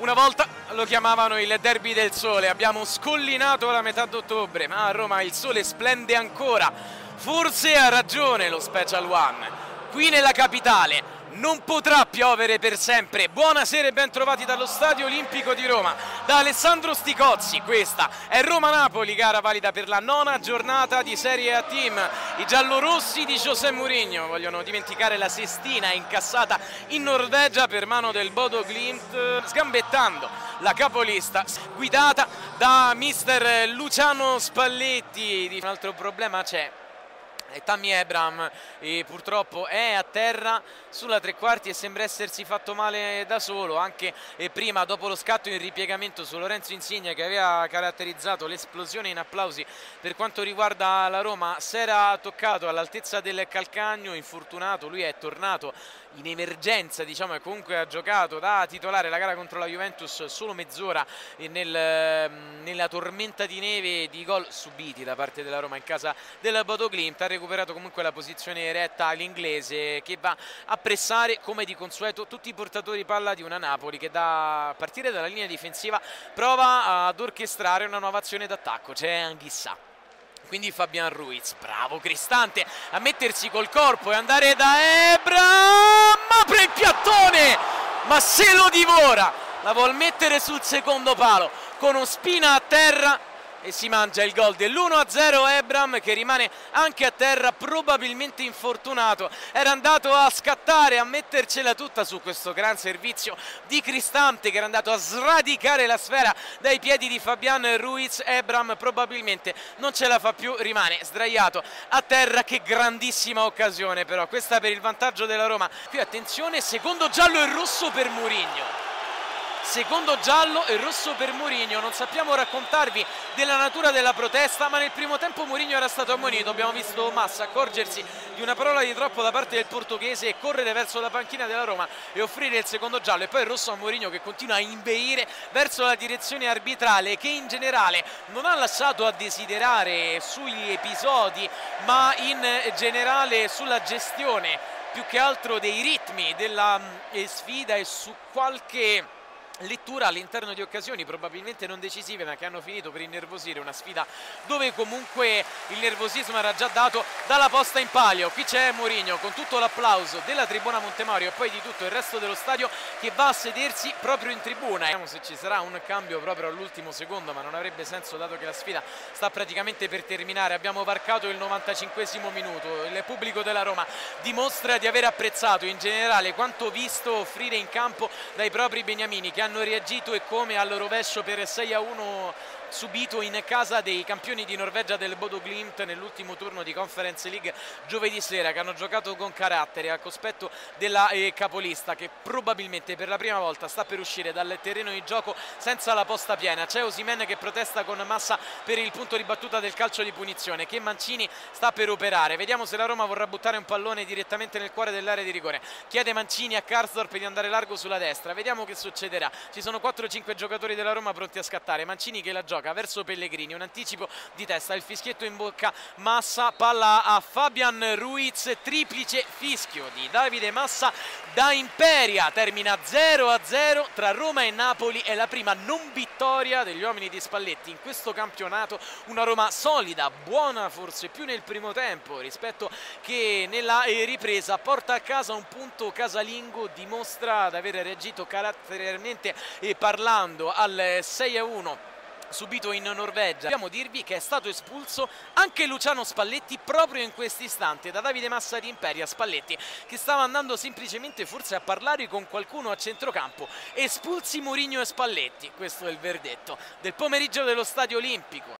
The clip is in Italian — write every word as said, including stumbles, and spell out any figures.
Una volta lo chiamavano il derby del sole, abbiamo scollinato la metà d'ottobre, ma a Roma il sole splende ancora. Forse ha ragione lo Special One. Qui nella capitale non potrà piovere per sempre. Buonasera e ben trovati dallo Stadio Olimpico di Roma, da Alessandro Sticozzi. Questa è Roma-Napoli, gara valida per la nona giornata di Serie A Team. I giallorossi di José Mourinho vogliono dimenticare la sestina incassata in Norvegia per mano del Bodo Glimt, sgambettando la capolista guidata da mister Luciano Spalletti. Un altro problema c'è. Tammy Abraham eh, purtroppo è a terra sulla tre quarti e sembra essersi fatto male da solo, anche eh, prima dopo lo scatto in ripiegamento su Lorenzo Insigne, che aveva caratterizzato l'esplosione in applausi per quanto riguarda la Roma. Si era toccato all'altezza del calcagno, infortunato. Lui è tornato in emergenza, diciamo, e comunque ha giocato da titolare la gara contro la Juventus solo mezz'ora nel, nella tormenta di neve di gol subiti da parte della Roma in casa del Bodo Glimt. Ha recuperato comunque la posizione eretta l'inglese, che va a pressare come di consueto tutti i portatori palla di una Napoli che da partire dalla linea difensiva prova ad orchestrare una nuova azione d'attacco. C'è Anghissà, quindi Fabian Ruiz, bravo Cristante a mettersi col corpo e andare da Ebram, apre il piattone ma se lo divora, la vuol mettere sul secondo palo con Ospina a terra e si mangia il gol dell'uno a zero. Ebram, che rimane anche a terra, probabilmente infortunato, era andato a scattare, a mettercela tutta su questo gran servizio di Cristante, che era andato a sradicare la sfera dai piedi di Fabian Ruiz. Ebram probabilmente non ce la fa più, rimane sdraiato a terra. Che grandissima occasione però questa per il vantaggio della Roma. Qui attenzione, secondo giallo e rosso per Mourinho. Secondo giallo e rosso per Mourinho. Non sappiamo raccontarvi della natura della protesta, ma nel primo tempo Mourinho era stato ammonito. Abbiamo visto Massa accorgersi di una parola di troppo da parte del portoghese e correre verso la panchina della Roma e offrire il secondo giallo, e poi il rosso a Mourinho, che continua a inveire verso la direzione arbitrale, che in generale non ha lasciato a desiderare sugli episodi, ma in generale sulla gestione più che altro dei ritmi della eh, sfida e su qualche lettura all'interno di occasioni probabilmente non decisive, ma che hanno finito per innervosire una sfida dove comunque il nervosismo era già dato dalla posta in palio. Qui c'è Mourinho con tutto l'applauso della tribuna Montemario e poi di tutto il resto dello stadio, che va a sedersi proprio in tribuna. Vediamo se ci sarà un cambio proprio all'ultimo secondo, ma non avrebbe senso dato che la sfida sta praticamente per terminare. Abbiamo varcato il novantacinquesimo minuto, il pubblico della Roma dimostra di aver apprezzato in generale quanto visto offrire in campo dai propri beniamini, che hanno reagito e come al rovescio per sei a uno subito in casa dei campioni di Norvegia del Bodo Glimt nell'ultimo turno di Conference League giovedì sera, che hanno giocato con carattere al cospetto della eh, capolista, che probabilmente per la prima volta sta per uscire dal terreno di gioco senza la posta piena. C'è Osimhen che protesta con Massa per il punto di battuta del calcio di punizione che Mancini sta per operare. Vediamo se la Roma vorrà buttare un pallone direttamente nel cuore dell'area di rigore. Chiede Mancini a Karsdorp di andare largo sulla destra, vediamo che succederà. Ci sono quattro cinque giocatori della Roma pronti a scattare. Mancini che la gioca verso Pellegrini, un anticipo di testa, il fischietto in bocca. Massa, palla a Fabian Ruiz, triplice fischio di Davide Massa da Imperia. Termina zero a zero tra Roma e Napoli, è la prima non vittoria degli uomini di Spalletti in questo campionato. Una Roma solida, buona forse più nel primo tempo rispetto che nella ripresa, porta a casa un punto casalingo, dimostra di aver reagito caratterialmente e parlando al sei a uno subito in Norvegia. Dobbiamo dirvi che è stato espulso anche Luciano Spalletti proprio in questo istante da Davide Massa di Imperia. Spalletti che stava andando semplicemente forse a parlare con qualcuno a centrocampo. Espulsi Mourinho e Spalletti, questo è il verdetto del pomeriggio dello Stadio Olimpico.